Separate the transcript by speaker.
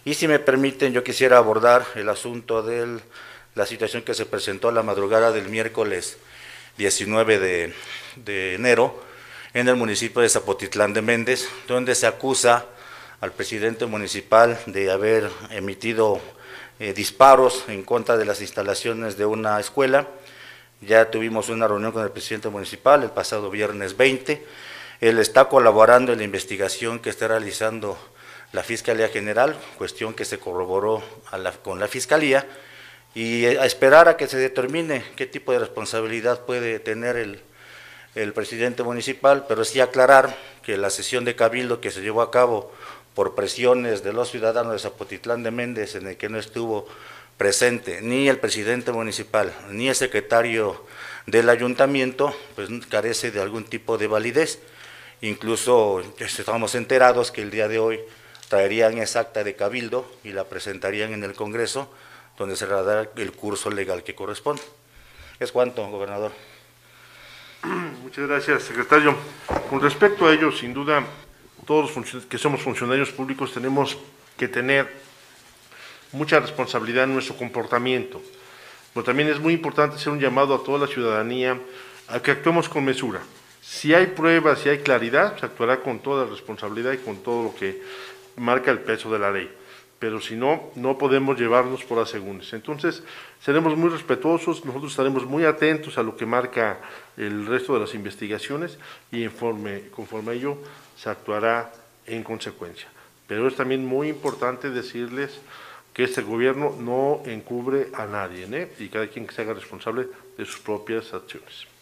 Speaker 1: Y si me permiten, yo quisiera abordar el asunto de la situación que se presentó a la madrugada del miércoles 19 de enero en el municipio de Zapotitlán de Méndez, donde se acusa al presidente municipal de haber emitido disparos en contra de las instalaciones de una escuela. Ya tuvimos una reunión con el presidente municipal el pasado viernes 20. Él está colaborando en la investigación que está realizando la Fiscalía General, cuestión que se corroboró con la Fiscalía, y a esperar a que se determine qué tipo de responsabilidad puede tener el presidente municipal, pero sí aclarar que la sesión de cabildo que se llevó a cabo por presiones de los ciudadanos de Zapotitlán de Méndez, en el que no estuvo presente ni el presidente municipal ni el secretario del ayuntamiento, pues carece de algún tipo de validez. Incluso estamos enterados que el día de hoy traerían esa acta de cabildo y la presentarían en el Congreso, donde se dará el curso legal que corresponde. Es cuanto, gobernador.
Speaker 2: Muchas gracias, secretario. Con respecto a ello, sin duda, todos los que somos funcionarios públicos tenemos que tener mucha responsabilidad en nuestro comportamiento, pero también es muy importante hacer un llamado a toda la ciudadanía a que actuemos con mesura. Si hay pruebas, si hay claridad, se actuará con toda responsabilidad y con todo lo que marca el peso de la ley. Pero si no, no podemos llevarnos por asegúnes. Entonces, seremos muy respetuosos, nosotros estaremos muy atentos a lo que marca el resto de las investigaciones y conforme a ello se actuará en consecuencia. Pero es también muy importante decirles que este gobierno no encubre a nadie, y cada quien que se haga responsable de sus propias acciones.